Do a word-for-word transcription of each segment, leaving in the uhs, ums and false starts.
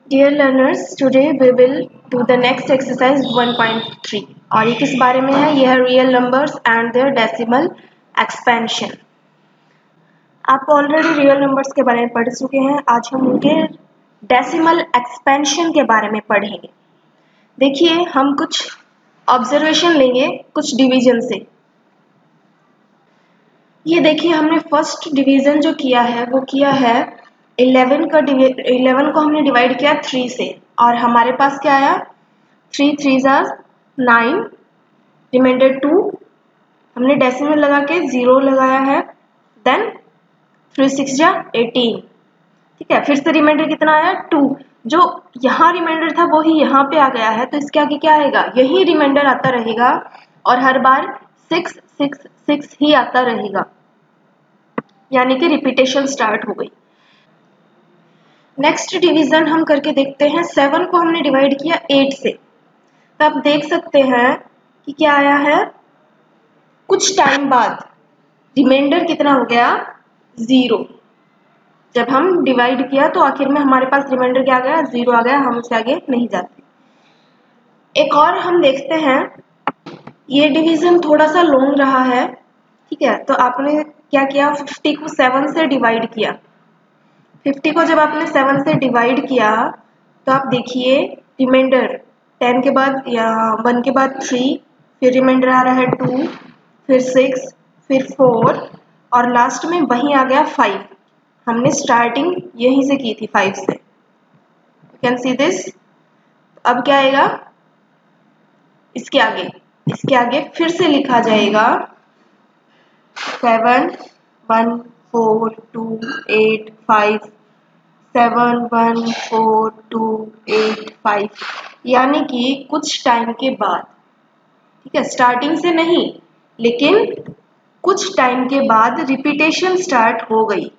Dear learners, today we will do the next exercise one point three और ये किस बारे में है? यह है real numbers and their decimal expansion। आप ऑलरेडी रियल नंबर्स के बारे में पढ़ चुके हैं। आज हम उनके डेसिमल एक्सपेंशन के बारे में पढ़ेंगे। देखिए, हम कुछ ऑब्जर्वेशन लेंगे कुछ डिवीजन से। ये देखिए, हमने फर्स्ट डिवीजन जो किया है वो किया है इलेवन का इलेवन को हमने डिवाइड किया थ्री से और हमारे पास क्या आया? थ्री थ्री जार नाइन, रिमाइंडर टू, हमने डेसिमल लगा के जीरो लगाया है, देन थ्री सिक्स जा एटीन। ठीक है, फिर से रिमाइंडर कितना आया? टू। जो यहाँ रिमाइंडर था वो ही यहाँ पे आ गया है, तो इसके आगे क्या आएगा? यही रिमाइंडर आता रहेगा और हर बार सिक्स सिक्स सिक्स ही आता रहेगा, यानी कि रिपीटेशन स्टार्ट हो गई। नेक्स्ट डिवीजन हम करके देखते हैं। सेवन को हमने डिवाइड किया एट से, तो आप देख सकते हैं कि क्या आया है? कुछ टाइम बाद रिमाइंडर कितना हो गया? जीरो। जब हम डिवाइड किया तो आखिर में हमारे पास रिमाइंडर क्या आ गया? जीरो आ गया। हम उससे आगे नहीं जाते। एक और हम देखते हैं, ये डिवीजन थोड़ा सा लॉन्ग रहा है। ठीक है, तो आपने क्या किया? फिफ्टी को सेवन से डिवाइड किया। फिफ्टी को जब आपने सेवन से डिवाइड किया तो आप देखिए रिमाइंडर टेन के बाद या वन के बाद थ्री, फिर रिमाइंडर आ रहा है टू, फिर सिक्स, फिर फोर और लास्ट में वहीं आ गया फाइव। हमने स्टार्टिंग यहीं से की थी, फाइव से। You can see this. अब क्या आएगा? इसके आगे इसके आगे फिर से लिखा जाएगा seven one four two eight five, seven one four two eight five, यानी कि कुछ टाइम के बाद। ठीक है, स्टार्टिंग से नहीं, लेकिन कुछ टाइम के बाद रिपीटेशन स्टार्ट हो गई।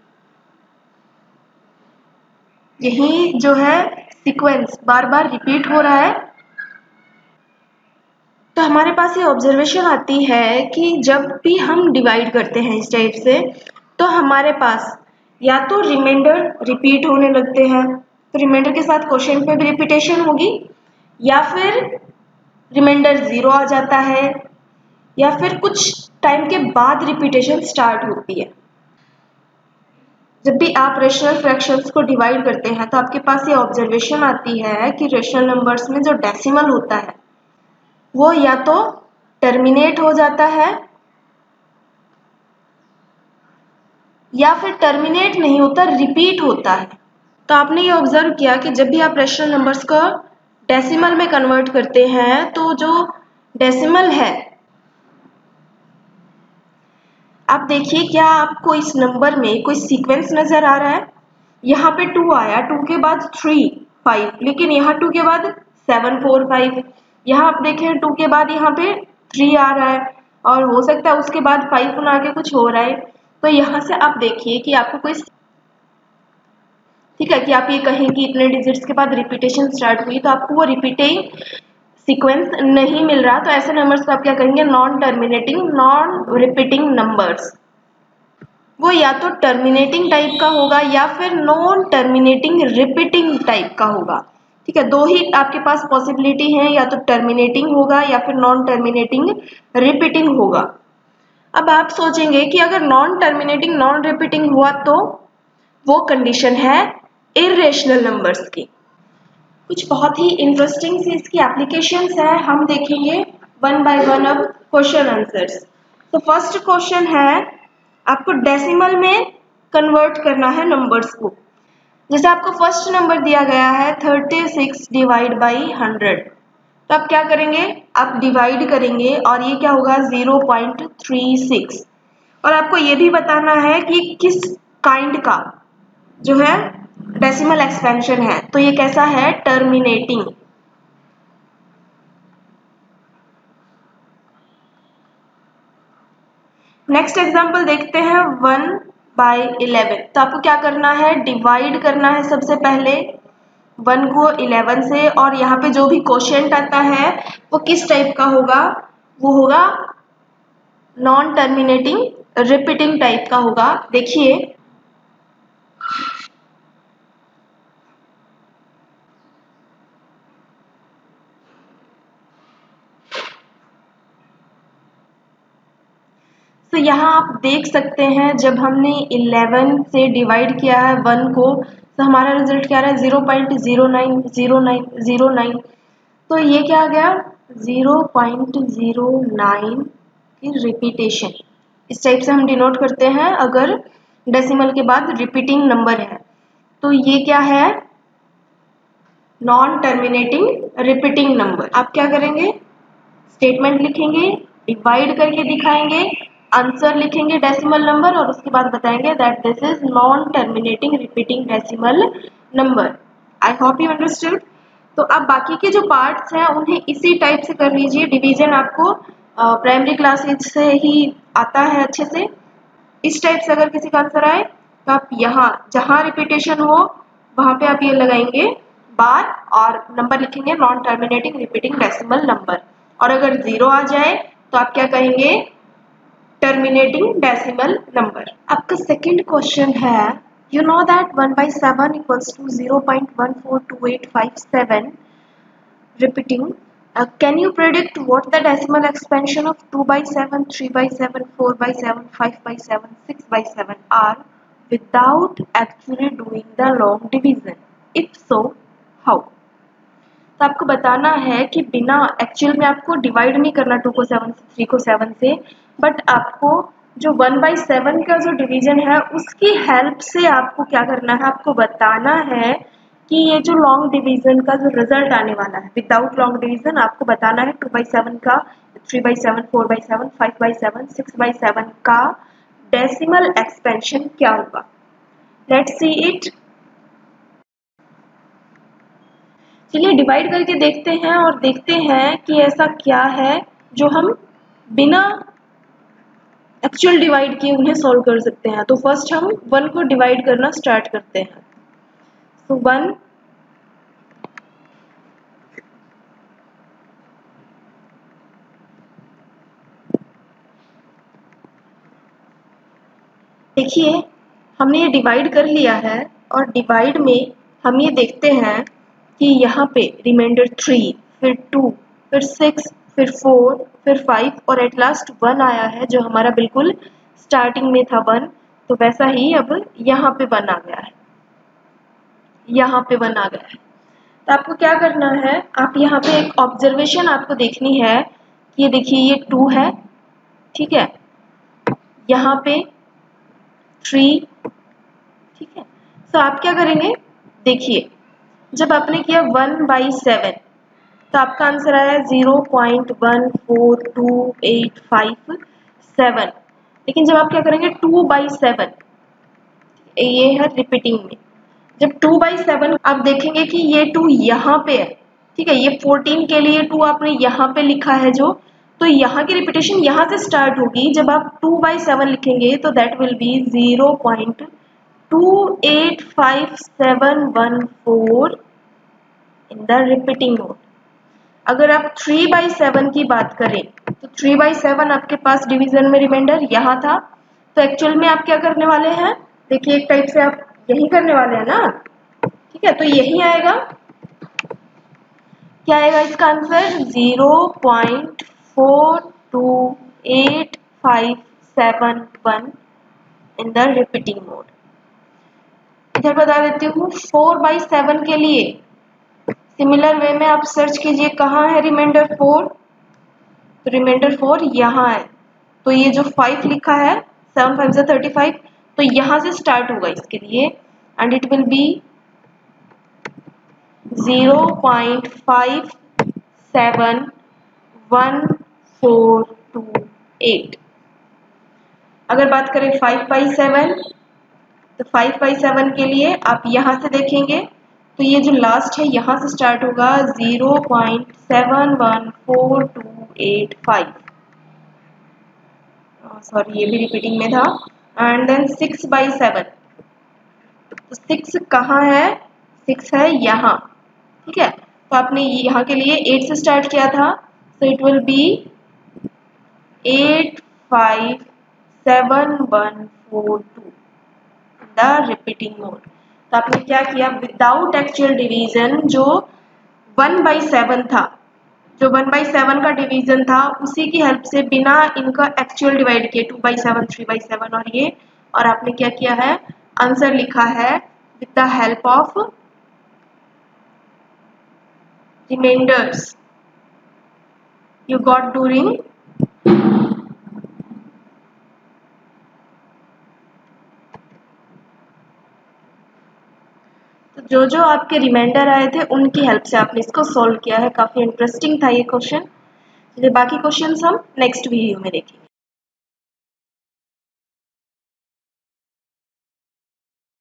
यही जो है सीक्वेंस बार बार रिपीट हो रहा है। तो हमारे पास ये ऑब्जर्वेशन आती है कि जब भी हम डिवाइड करते हैं इस टाइप से, तो हमारे पास या तो रिमाइंडर रिपीट होने लगते हैं, तो रिमाइंडर के साथ क्वेश्चन पे भी रिपीटेशन होगी, या फिर रिमाइंडर जीरो आ जाता है, या फिर कुछ टाइम के बाद रिपीटेशन स्टार्ट होती है। जब भी आप रेशनल फ्रैक्शंस को डिवाइड करते हैं तो आपके पास ये ऑब्जर्वेशन आती है कि रेशनल नंबर्स में जो डेसिमल होता है वो या तो टर्मिनेट हो जाता है या फिर टर्मिनेट नहीं होता, रिपीट होता है। तो आपने ये ऑब्जर्व किया कि जब भी आप रेशनल नंबर्स को डेसिमल में कन्वर्ट करते हैं तो जो डेसिमल है, आप देखिए क्या आपको इस नंबर में कोई सीक्वेंस नजर आ रहा है? यहाँ पे टू आया, टू के बाद थ्री फाइव, लेकिन यहाँ टू के बाद सेवन फोर फाइव, यहाँ आप देखें टू के बाद यहाँ पे थ्री आ रहा है और हो सकता है उसके बाद फाइव ना आके कुछ हो रहा है। तो यहाँ से आप देखिए कि आपको कोई, ठीक है, कि आप ये कहें कि इतने डिजिट्स के बाद रिपीटेशन स्टार्ट हुई, तो आपको वो रिपीटिंग सीक्वेंस नहीं मिल रहा। तो ऐसे नंबर्स को आप क्या कहेंगे? Non terminating non repeating numbers. वो या तो टर्मिनेटिंग टाइप का होगा या फिर नॉन टर्मिनेटिंग रिपीटिंग टाइप का होगा। ठीक है, दो ही आपके पास पॉसिबिलिटी है, या तो टर्मिनेटिंग होगा या फिर नॉन टर्मिनेटिंग रिपीटिंग होगा। अब आप सोचेंगे कि अगर नॉन टर्मिनेटिंग नॉन रिपीटिंग हुआ तो वो कंडीशन है इर्रेशनल नंबर्स की। कुछ बहुत ही इंटरेस्टिंग सी इसकी एप्लीकेशंस है, हम देखेंगे वन बाय वन अब क्वेश्चन आंसर्स। तो फर्स्ट क्वेश्चन है, आपको डेसिमल में कन्वर्ट करना है नंबर्स को। जैसे आपको फर्स्ट नंबर दिया गया है thirty six divide by hundred, तो आप क्या करेंगे? आप डिवाइड करेंगे और ये क्या होगा? Zero point three six. और आपको ये भी बताना है कि किस काइंड का जो है डेसिमल एक्सपेंशन है, तो ये कैसा है? टर्मिनेटिंग। नेक्स्ट एग्जांपल देखते हैं, वन बाय इलेवन। तो आपको क्या करना है? डिवाइड करना है सबसे पहले वन को इलेवन से, और यहाँ पे जो भी क्वोशिएंट आता है वो किस टाइप का होगा? वो होगा नॉन टर्मिनेटिंग रिपीटिंग टाइप का होगा। देखिए यहाँ आप देख सकते हैं जब हमने इलेवन से डिवाइड किया है वन को तो हमारा रिजल्ट क्या रहा है zero point zero nine zero nine zero nine. तो ये क्या आ गया ज़ीरो पॉइंट ज़ीरो नाइन की रिपीटेशन। इस टाइप से हम डिनोट करते हैं अगर डेसिमल के बाद रिपीटिंग नंबर है। तो ये क्या है नॉन टर्मिनेटिंग रिपीटिंग नंबर। आप क्या करेंगे स्टेटमेंट लिखेंगे, डिवाइड करके दिखाएंगे, आंसर लिखेंगे डेसिमल नंबर और उसके बाद बताएंगे that this is non terminating repeating decimal number. I hope you understood. तो अब बाकी के जो पार्ट्स हैं उन्हें इसी टाइप से कर लीजिए। डिवीजन आपको प्राइमरी क्लासेज से ही आता है अच्छे से। इस टाइप से अगर किसी का आंसर आए तो आप यहाँ जहाँ रिपीटेशन हो वहाँ पे आप ये लगाएंगे बार और नंबर लिखेंगे non terminating repeating decimal number. और अगर जीरो आ जाए तो आप क्या कहेंगे टर्मिनेटिंग डेसिमल नंबर। आपका सेकंड क्वेश्चन है you know that one by seven equals to zero point one four two eight five seven repeating. Uh, can you predict what the decimal expansion of two by seven, three by seven, four by seven, five by seven, six by seven are without actually doing the long division? If so, how? तो आपको बताना है कि बिना actual में आपको divide नहीं करना टू को सेवन से थ्री को सेवन से, बट आपको जो वन बाई सेवन का जो डिवीजन है उसकी हेल्प से आपको क्या करना है आपको बताना है कि ये जो लॉन्ग डिवीजन का जो रिजल्ट आने वाला है विदाउट लॉन्ग डिवीजन आपको बताना है टू बाई सेवन का, three by seven, four by seven, five by seven, six by seven का डेसिमल एक्सपेंशन क्या होगा। Let's see it. चलिए डिवाइड करके देखते हैं और देखते हैं कि ऐसा क्या है जो हम बिना एक्चुअल डिवाइड किए उन्हें सॉल्व कर सकते हैं। तो फर्स्ट हम वन को डिवाइड करना स्टार्ट करते हैं। तो वन देखिए हमने ये डिवाइड कर लिया है और डिवाइड में हम ये देखते हैं कि यहाँ पे रिमाइंडर थ्री, फिर टू, फिर सिक्स, फिर फोर, फिर फाइव और एट लास्ट वन आया है जो हमारा बिल्कुल स्टार्टिंग में था वन। तो वैसा ही अब यहाँ पे वन आ गया है, यहाँ पे वन आ गया है। तो आपको क्या करना है आप यहाँ पे एक ऑब्जर्वेशन आपको देखनी है कि ये देखिए ये टू है, ठीक है, यहाँ पे थ्री, ठीक है। तो आप क्या करेंगे देखिए जब आपने किया वन बाई सेवन तो आपका आंसर आया zero point one four two eight five seven. लेकिन जब आप क्या करेंगे टू बाई सेवन, ये है रिपीटिंग में, जब टू बाई सेवन आप देखेंगे कि ये टू यहाँ पे है, ठीक है, ये फोर्टीन के लिए टू आपने यहाँ पे लिखा है जो, तो यहाँ की रिपीटेशन यहाँ से स्टार्ट होगी। जब आप टू बाई सेवन लिखेंगे तो that will be zero point two eight five seven one four in the repeating mode. अगर आप थ्री बाई सेवन की बात करें तो थ्री बाई सेवन आपके पास डिवीजन में रिमाइंडर यहाँ था, तो एक्चुअल में आप क्या करने वाले हैं देखिए एक टाइप से आप यही करने वाले हैं ना, ठीक है। तो यही आएगा, क्या आएगा इसका answer zero point four two eight five seven one in the repeating mode. इधर बता देती हूँ फोर बाई सेवन के लिए सिमिलर वे में आप सर्च कीजिए कहाँ है रिमाइंडर फोर, तो रिमाइंडर फोर यहाँ है। तो ये जो फाइव लिखा है सेवन फाइव से थर्टी फाइव, तो यहाँ से स्टार्ट होगा इसके लिए and it will be zero point five seven one four two eight. अगर बात करें फाइव बाई सेवन तो फाइव बाई सेवन के लिए आप यहाँ से देखेंगे तो ये जो लास्ट है यहाँ से स्टार्ट होगा zero point seven one four two eight five, sorry ये भी रिपीटिंग में था। And then six by seven, तो सिक्स कहाँ है, सिक्स है यहाँ, ठीक है। तो आपने यहाँ के लिए एट से स्टार्ट किया था, so it will be eight five seven one four two the repeating mode. तो आपने क्या किया विदाउट एक्चुअल डिवीजन जो वन बाई सेवन था जो वन बाई सेवन का डिवीजन था उसी की हेल्प से बिना इनका एक्चुअल डिवाइड किए, two by seven, three by seven और ये, और आपने क्या किया है, आंसर लिखा है with the help of reminders you got during तो जो जो आपके रिमाइंडर आए थे उनकी हेल्प से आपने इसको सॉल्व किया है। काफ़ी इंटरेस्टिंग था ये क्वेश्चन। बाकी क्वेश्चंस हम नेक्स्ट वीडियो में देखेंगे।